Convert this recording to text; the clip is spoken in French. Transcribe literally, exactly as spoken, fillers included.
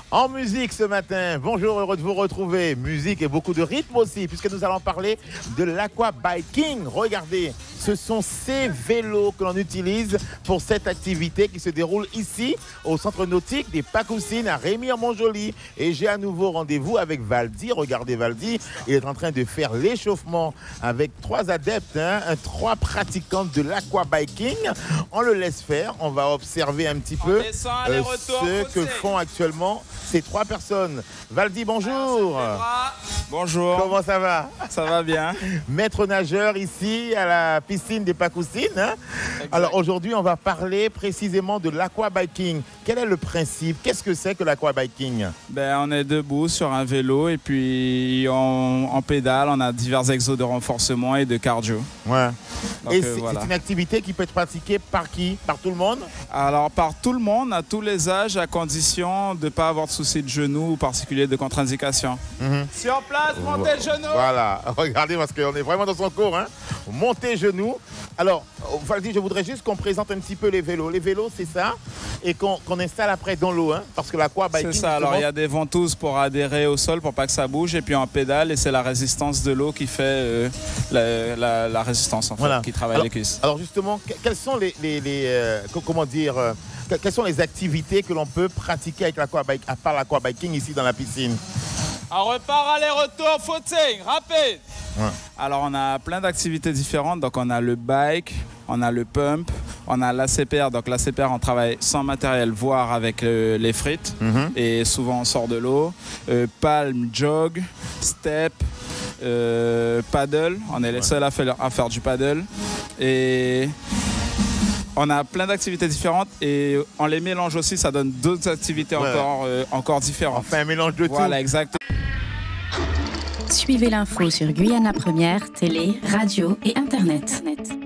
En musique ce matin, bonjour, heureux de vous retrouver. Musique et beaucoup de rythme aussi, puisque nous allons parler de l'aquabiking. Regardez, ce sont ces vélos que l'on utilise pour cette activité qui se déroule ici, au centre nautique des Pacoussines, à Rémy-en-Montjoly. Et j'ai à nouveau rendez-vous avec Valdi. Regardez Valdi, il est en train de faire l'échauffement avec trois adeptes, hein, trois pratiquantes de l'aquabiking. On le laisse faire, on va observer un petit peu euh, ce que font actuellement ces trois personnes. Valdi, bonjour. Bonjour. Comment ça va? Ça va bien. Maître nageur ici à la piscine des Pacoussines. Hein. Alors aujourd'hui, on va parler précisément de l'aquabiking. Quel est le principe? Qu'est-ce que c'est que l'aquabiking? Ben, on est debout sur un vélo et puis on, on pédale. On a divers exos de renforcement et de cardio. Ouais. Donc, et euh, c'est voilà. une activité qui peut être pratiquée par qui? Par tout le monde? Alors par tout le monde, à tous les âges, à condition de ne pas avoir de soucis de genoux ou particulier de contre-indication. Mm-hmm. Sur place, montez le genou. Voilà, regardez parce qu'on est vraiment dans son cours. Hein. Montez genoux. Alors, Valdi, je voudrais juste qu'on présente un petit peu les vélos. Les vélos, c'est ça, et qu'on qu'on installe après dans l'eau, hein, parce que l'aquabiking... C'est ça, alors il y a des ventouses pour adhérer au sol pour pas que ça bouge, et puis on pédale, et c'est la résistance de l'eau qui fait euh, la, la, la résistance, en fait, voilà. qui travaille alors, les cuisses. Alors justement, quelles sont les... les, les euh, comment dire euh, quelles sont les activités que l'on peut pratiquer avec l'aquabiking, à part l'aquabiking ici dans la piscine? On repart, aller-retour, footing, rapide. Ouais. Alors on a plein d'activités différentes, donc on a le bike, on a le pump, on a l'A C P R, donc l'A C P R on travaille sans matériel, voire avec le, les frites, mm-hmm. et souvent on sort de l'eau, euh, palm, jog, step, euh, paddle, on est les ouais. seuls à faire, à faire du paddle, et on a plein d'activités différentes et on les mélange aussi, ça donne d'autres activités ouais. encore, euh, encore différentes. On fait un mélange de tout. Voilà, exactement. Suivez l'info sur Guyana Première, télé, radio et internet.